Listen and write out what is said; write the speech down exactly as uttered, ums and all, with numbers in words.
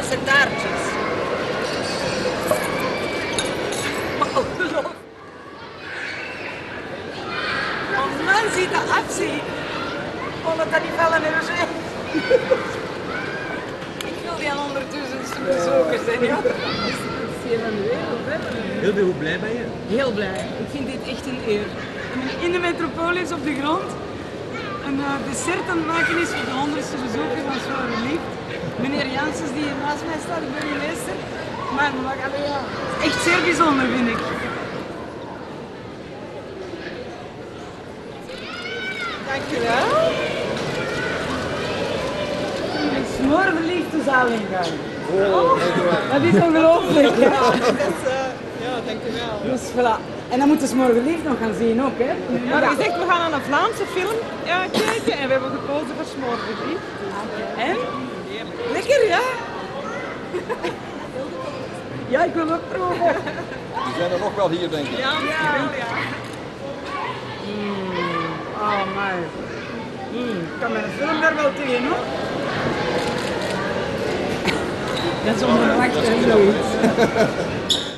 Spaanse taartjes. Oh man, ziet dat afzien. Oh, dat dat niet vallen in Roger. Ik wil die al ondertussen bezoeken zijn, ja. Dat is heel aan de wereld, hè? Heel veel, hoe blij ben je? Heel blij. Ik vind dit echt een eer. In de metropolis op de grond een uh, dessert aan het maken is voor de honderdste bezoeker van Zwaar Verliefd. Meneer Janssens die hier naast mij staat, de burgemeester. Maar, maar allee, ja, het is echt zeer bijzonder, vind ik. Dankjewel. Een smoorverliefde zaal ingaan. Oh, Dat is ongelooflijk. Ja. ja, dat is, uh, ja, dankjewel. Dus voilà. En dan moeten ze smoorverliefd nog gaan zien ook, hè? We hebben gezegd, we gaan naar een Vlaamse film uh, kijken en we hebben gekozen voor Smoorverliefd. En? Lekker, ja? Ja, ik wil ook proeven. Die zijn er nog wel hier, denk ik. Ja, ja. ja. Oh, maar. Mm, ik kan mijn film daar wel tegen, hoor. Dat is onverwacht, hè, zoiets.